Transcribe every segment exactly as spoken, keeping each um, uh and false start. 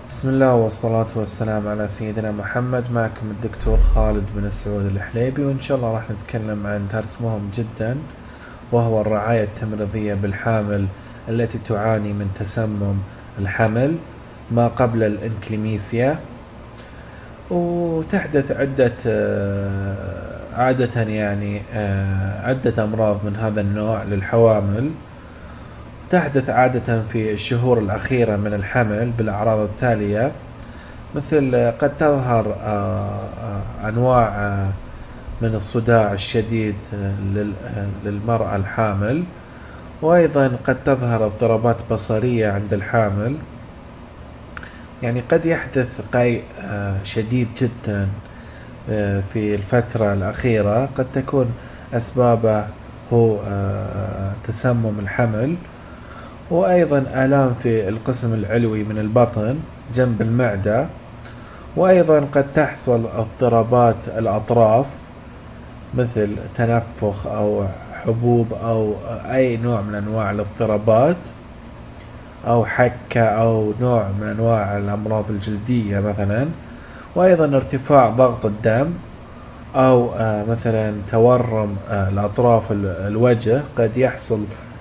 بسم الله والصلاة والسلام على سيدنا محمد. معكم الدكتور خالد بن سعود الحليبي، وإن شاء الله راح نتكلم عن درس مهم جدا، وهو الرعاية التمريضية بالحامل التي تعاني من تسمم الحمل ما قبل الانكليميسيا. وتحدث عدة عادة يعني عدة أمراض من هذا النوع للحوامل. تحدث عادة في الشهور الأخيرة من الحمل بالأعراض التالية، مثل قد تظهر أنواع من الصداع الشديد للمرأة الحامل، وأيضا قد تظهر اضطرابات بصرية عند الحامل. يعني قد يحدث قيء شديد جدا في الفترة الأخيرة، قد تكون أسبابه هو تسمم الحمل، وأيضا آلام في القسم العلوي من البطن جنب المعدة، وأيضا قد تحصل اضطرابات الأطراف مثل تنفخ أو حبوب أو أي نوع من أنواع الاضطرابات، أو حكة أو نوع من أنواع الأمراض الجلدية مثلا، وأيضا ارتفاع ضغط الدم، أو مثلا تورم الأطراف الوجه، قد يحصل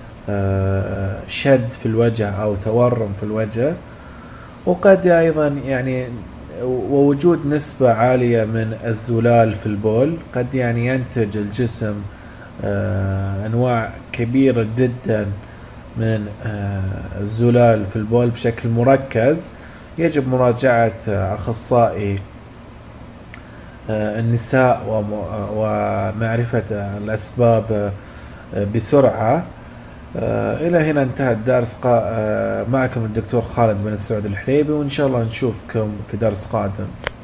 شد في الوجه أو تورم في الوجه، وقد أيضا يعني ووجود نسبة عالية من الزلال في البول. قد يعني ينتج الجسم أنواع كبيرة جدا من الزلال في البول بشكل مركز. يجب مراجعة أخصائي النساء ومعرفة الأسباب بسرعة. إلى هنا انتهى الدرس. معكم الدكتور خالد بن سعود الحليبي، وإن شاء الله نشوفكم في درس قادم.